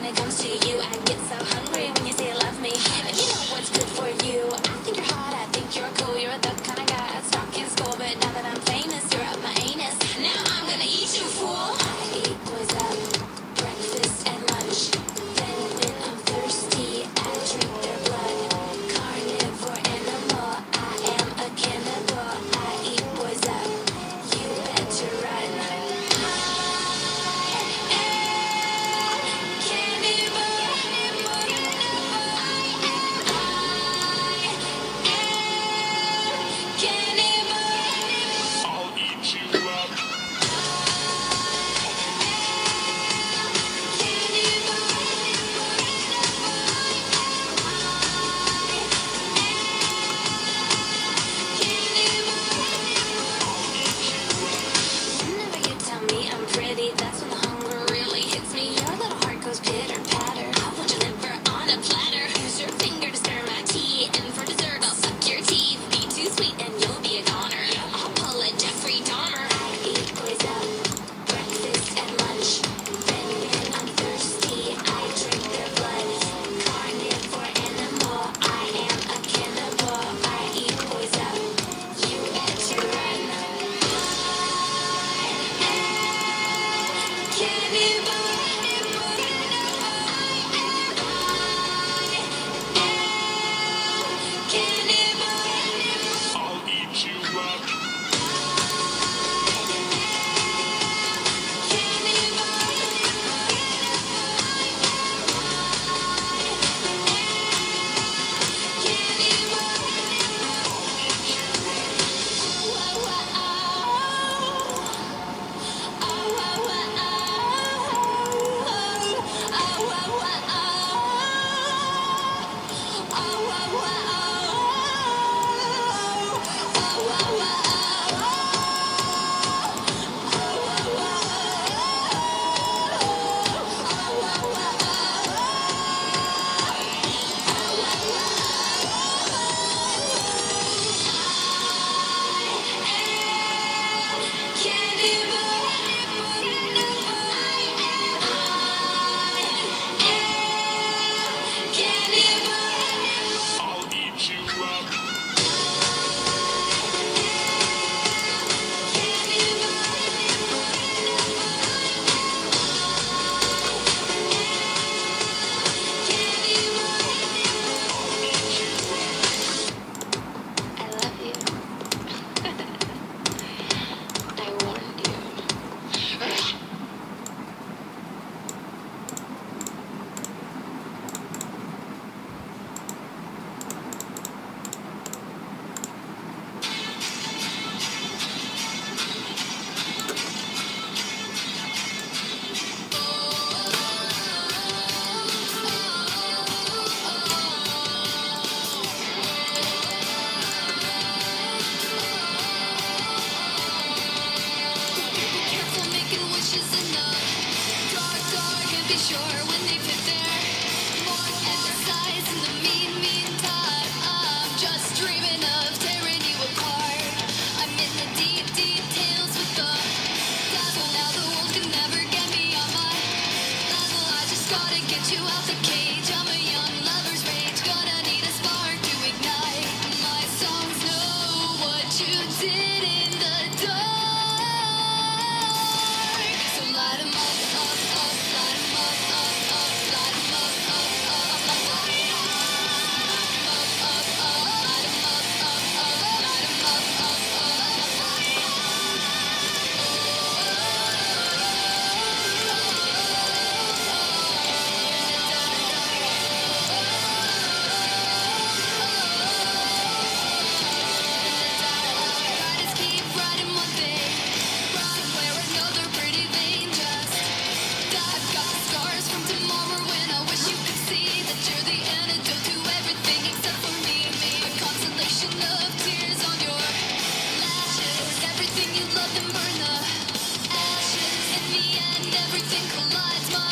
it comes to you. I get so hungry when you say you love me. And you know what's good for you. I think you're hot, I think you're cool. You're the kind of guy I'd stalk in school. But now that I'm famous, you're up my anus. Now I'm gonna eat you, fool. I eat boys up, breakfast and lunch. Then when I'm thirsty, I drink their blood. Carnivore animal, I am a cannibal. I eat boys up, you better run. That's when the hunger really hits me. Your little heart goes pitter patter. I want your liver on a platter. Use your finger to stir my tea, and for dessert I'll suck your teeth. Be too sweet and you'll be a goner. I'll pull a Jeffrey Dahmer. I eat boys up, breakfast and lunch. Then when I'm thirsty, I drink their blood. Carnivore animal, I am a cannibal. I eat boys up, you better run. Everything collides.